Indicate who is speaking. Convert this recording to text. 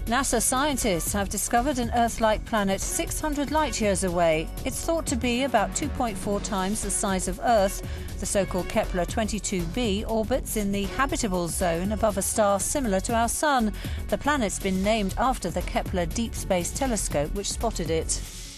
Speaker 1: NASA scientists have discovered an Earth-like planet 600 light-years away. It's thought to be about 2.4 times the size of Earth. The so-called Kepler 22b orbits in the habitable zone above a star similar to our Sun. The planet's been named after the Kepler Deep Space Telescope, which spotted it.